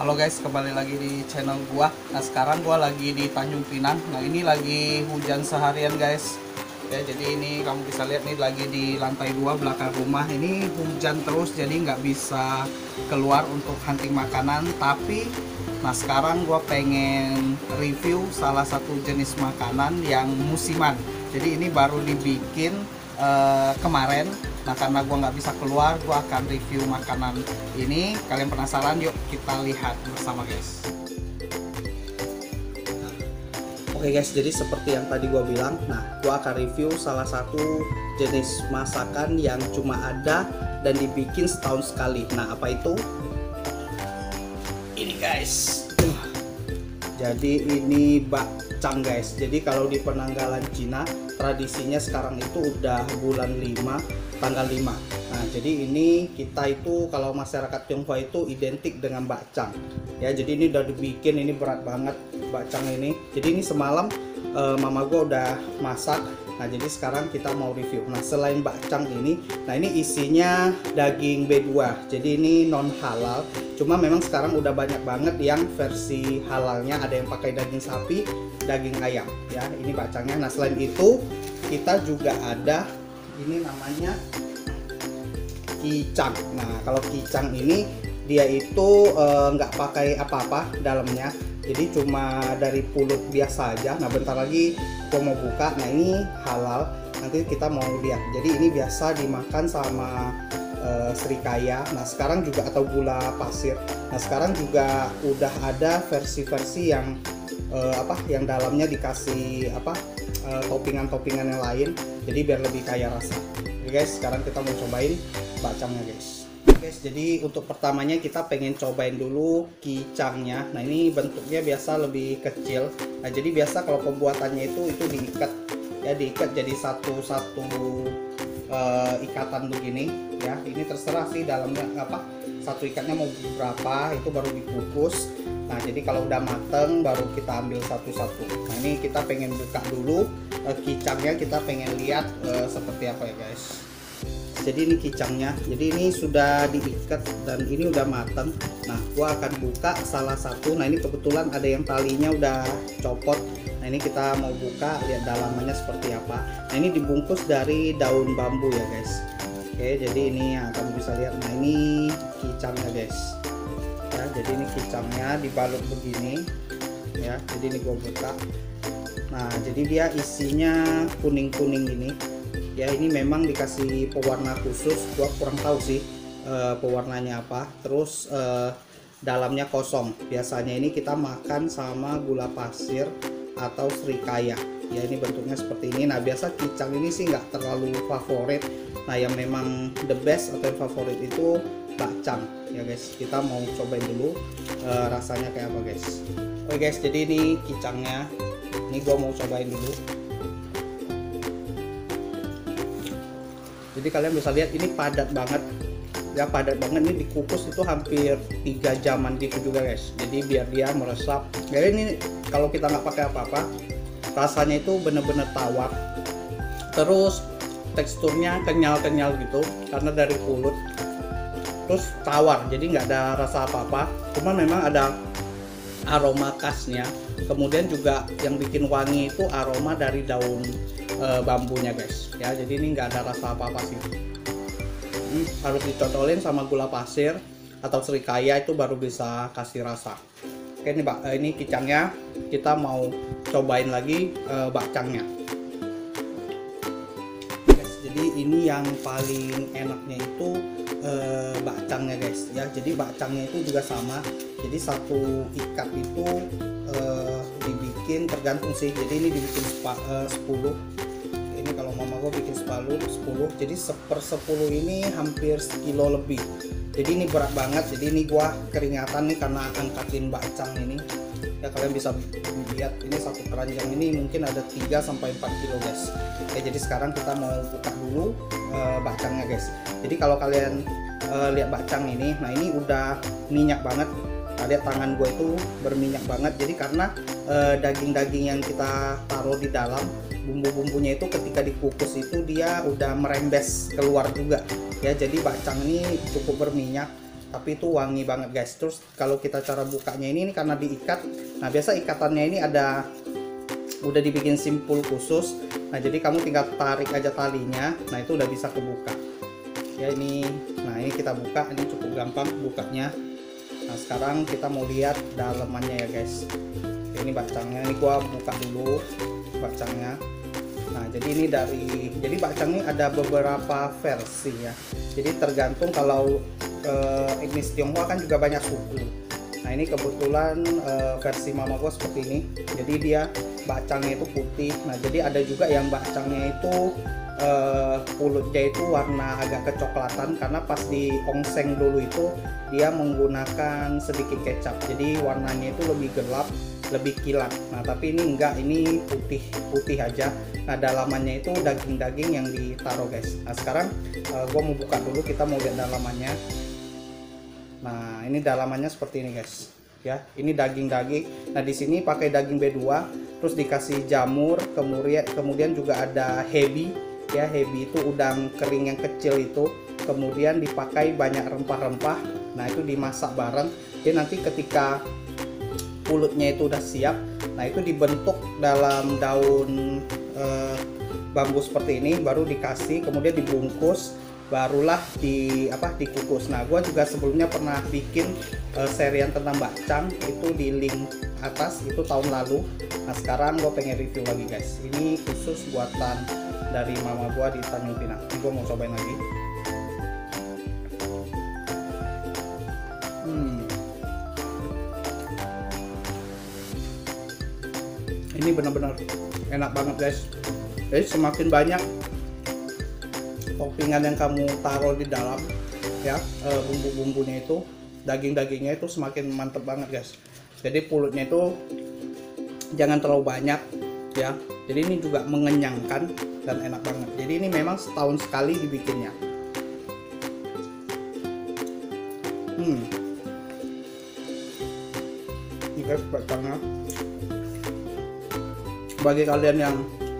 Halo guys, kembali lagi di channel gua. Nah, sekarang gua lagi di Tanjung Pinang. Nah, ini lagi hujan seharian guys. Ya, jadi ini kamu bisa lihat nih lagi di lantai 2 belakang rumah. Ini hujan terus, jadi nggak bisa keluar untuk hunting makanan. Tapi, nah sekarang gua pengen review salah satu jenis makanan yang musiman. Jadi ini baru dibikin kemarin. Nah, karena gua nggak bisa keluar, gua akan review makanan ini. Kalian penasaran? Yuk kita lihat bersama guys. Oke guys, jadi seperti yang tadi gua bilang, nah gua akan review salah satu jenis masakan yang cuma ada dan dibikin setahun sekali. Nah, apa itu? Ini guys. Jadi ini bakcang guys. Jadi kalau di penanggalan Cina, tradisinya sekarang itu udah bulan 5, tanggal 5. Nah, jadi ini kita itu kalau masyarakat Tionghoa itu identik dengan bakcang. Ya, jadi ini udah dibikin, ini berat banget bakcang ini. Jadi ini semalam mama gue udah masak. Nah, jadi sekarang kita mau review. Nah, selain bakcang ini, nah ini isinya daging B2. Jadi ini non halal. Cuma memang sekarang udah banyak banget yang versi halalnya, ada yang pakai daging sapi, daging ayam. Ya, ini bakcangnya. Nah, selain itu kita juga ada ini namanya kicang. Nah, kalau kicang ini dia itu nggak pakai apa-apa dalamnya, jadi cuma dari pulut biasa aja. Nah, bentar lagi gua mau buka. Nah, ini halal, nanti kita mau lihat. Jadi ini biasa dimakan sama serikaya. Nah, sekarang juga atau gula pasir. Nah, sekarang juga udah ada versi-versi yang yang dalamnya dikasih toppingan-toppingan yang lain, jadi biar lebih kaya rasa. Oke guys, sekarang kita mau cobain bakcangnya guys. Guys, jadi untuk pertamanya kita pengen cobain dulu kicangnya. Nah, ini bentuknya biasa lebih kecil. Nah, jadi biasa kalau pembuatannya itu diikat ya, diikat jadi satu-satu ikatan begini ya. Ini terserah sih dalamnya satu ikatnya mau berapa, itu baru dikukus. Nah, jadi kalau udah mateng baru kita ambil satu-satu. Nah, ini kita pengen buka dulu kicangnya, kita pengen lihat seperti apa ya guys. Jadi ini kicangnya, jadi ini sudah diikat dan ini udah mateng. Nah, gua akan buka salah satu. Nah, ini kebetulan ada yang talinya udah copot. Nah, ini kita mau buka, lihat dalamannya seperti apa. Nah, ini dibungkus dari daun bambu ya guys. Oke, jadi ini ya, kamu bisa lihat. Nah, ini kicangnya guys ya. Jadi ini kicangnya dibalut begini ya. Jadi ini gua buka. Nah, jadi dia isinya kuning-kuning ini ya. Ini memang dikasih pewarna khusus, gua kurang tahu sih pewarnanya apa. Terus dalamnya kosong. Biasanya ini kita makan sama gula pasir atau serikaya ya. Ini bentuknya seperti ini. Nah, biasa kicang ini sih nggak terlalu favorit. Nah, yang memang the best atau yang favorit itu bakcang ya guys. Kita mau cobain dulu rasanya kayak apa guys. Oke guys, jadi ini kicangnya. Ini gua mau cobain dulu. Jadi kalian bisa lihat ini padat banget ya, padat banget. Ini dikukus itu hampir 3 jaman gitu juga guys. Jadi biar dia meresap. Jadi ini kalau kita nggak pakai apa-apa, rasanya itu bener-bener tawar. Terus teksturnya kenyal-kenyal gitu karena dari pulut. Terus tawar, jadi nggak ada rasa apa-apa. Cuma memang ada aroma khasnya. Kemudian juga yang bikin wangi itu aroma dari daun bambunya guys ya. Jadi ini nggak ada rasa apa-apa sih. Harus dicocolin sama gula pasir atau serikaya, itu baru bisa kasih rasa. Oke, ini kicangnya. Kita mau cobain lagi bakcangnya. Jadi ini yang paling enaknya itu bakcangnya guys ya. Jadi bakcangnya itu juga sama. Jadi satu ikat itu dibikin tergantung sih. Jadi ini dibikin 10. Ini kalau mama gue bikin 10. Jadi 1/10 ini hampir sekilo lebih. Jadi ini berat banget. Jadi ini gua keringatan nih karena angkatin bakcang ini. Ya, kalian bisa lihat ini satu keranjang ini mungkin ada 3-4 kilo guys. Oke, jadi sekarang kita mau buka dulu bakcangnya guys. Jadi kalau kalian lihat bakcang ini, nah ini udah minyak banget. Nah, lihat tangan gue itu berminyak banget. Jadi karena daging-daging yang kita taruh di dalam, bumbu-bumbunya itu ketika dikukus itu dia udah merembes keluar juga ya. Jadi bakcang ini cukup berminyak. tapi itu wangi banget guys. Terus kalau kita cara bukanya ini karena diikat, nah biasa ikatannya ini udah dibikin simpul khusus. Nah jadi kamu tinggal tarik aja talinya, nah itu udah bisa kebuka ya. Ini kita buka, ini cukup gampang bukanya. Nah sekarang kita mau lihat dalamannya ya guys. Ini bacangnya, ini gua buka dulu bacangnya. Nah jadi bacang ini ada beberapa versi ya, jadi tergantung. Kalau etnis Tionghoa kan juga banyak suku. Nah ini kebetulan versi mama gua seperti ini, jadi dia bacangnya itu putih. Nah jadi ada juga yang bacangnya itu kulitnya itu warna agak kecoklatan, karena pas di ongseng dulu itu dia menggunakan sedikit kecap, jadi warnanya itu lebih gelap, lebih kilat. Nah tapi ini enggak, ini putih aja. Nah dalamannya itu daging-daging yang ditaruh guys. Nah sekarang gue mau buka dulu, kita mau lihat dalamannya. Nah ini dalamannya seperti ini guys ya, ini daging-daging. Nah di sini pakai daging B2, terus dikasih jamur, kemudian juga ada hebi ya. Hebi itu udang kering yang kecil itu, kemudian dipakai banyak rempah-rempah. Nah itu dimasak bareng, jadi nanti ketika pulutnya itu udah siap, nah itu dibentuk dalam daun bambu seperti ini, baru dikasih, kemudian dibungkus, barulah dikukus. Nah gua juga sebelumnya pernah bikin serian tentang bacang itu di link atas, itu tahun lalu. Nah sekarang gue pengen review lagi guys, ini khusus buatan dari mama gua di Tanjung Pinang. Ini gua mau cobain lagi. Ini benar-benar enak banget guys. Jadi semakin banyak toppingan yang kamu taruh di dalam ya, bumbu-bumbunya itu, daging-dagingnya itu semakin mantep banget guys. Jadi pulutnya itu jangan terlalu banyak ya, jadi ini juga mengenyangkan dan enak banget. Jadi ini memang setahun sekali dibikinnya. Ini guys bacangnya, bagi kalian yang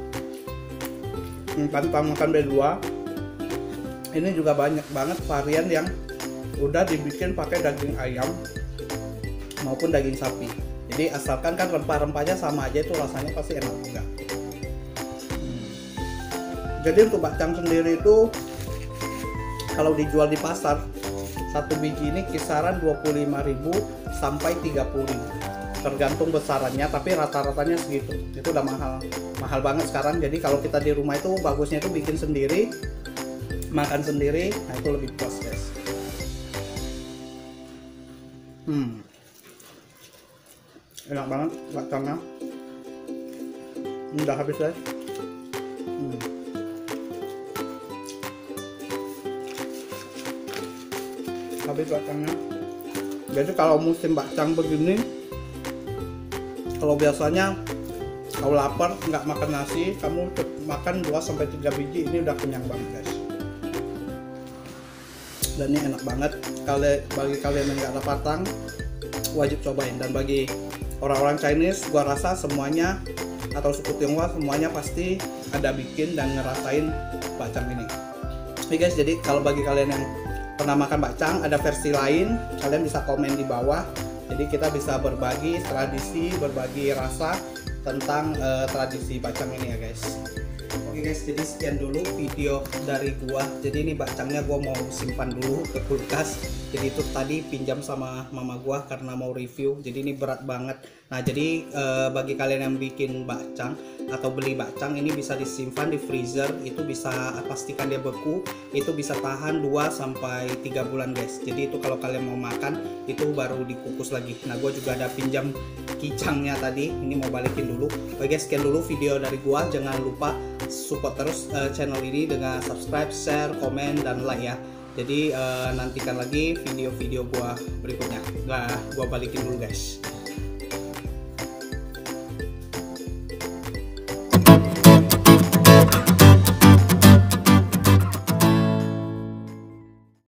pantang makan B2, ini juga banyak banget varian yang udah dibikin pakai daging ayam maupun daging sapi. Jadi asalkan kan rempah-rempahnya sama aja, itu rasanya pasti enak juga. Jadi untuk bacang sendiri itu kalau dijual di pasar, satu biji ini kisaran 25.000 sampai 30.000. Tergantung besarannya, tapi rata-ratanya segitu. Itu udah mahal banget sekarang. Jadi kalau kita di rumah itu bagusnya itu bikin sendiri, makan sendiri, nah itu lebih puas guys. Enak banget bacangnya. Udah habis guys. Habis bacangnya. Jadi kalau musim bacang begini, kalau biasanya kalau lapar nggak makan nasi, kamu makan 2-3 biji, ini udah kenyang banget guys. Dan ini enak banget. Bagi kalian yang nggak lapar tang, wajib cobain. Dan bagi orang-orang Chinese, gua rasa semuanya atau suku Tionghoa semuanya pasti ada bikin dan ngerasain bacang ini. Oke guys, jadi kalau bagi kalian yang pernah makan bacang, ada versi lain, kalian bisa komen di bawah. Jadi kita bisa berbagi tradisi, berbagi rasa tentang tradisi bacang ini ya guys. Oke guys, jadi sekian dulu video dari gua. Jadi ini bacangnya gua mau simpan dulu ke kulkas. Jadi itu tadi pinjam sama mama gua karena mau review. Jadi ini berat banget. Nah jadi bagi kalian yang bikin bacang atau beli bacang, ini bisa disimpan di freezer. Itu bisa pastikan dia beku. Itu bisa tahan 2-3 bulan guys. Jadi itu kalau kalian mau makan, itu baru dikukus lagi. Nah gua juga ada pinjam kicangnya tadi. Ini mau balikin dulu. Oke guys, sekian dulu video dari gua. Jangan lupa support terus channel ini dengan subscribe, share, komen, dan like ya. Jadi nantikan lagi video-video gua berikutnya. Gua balikin dulu guys.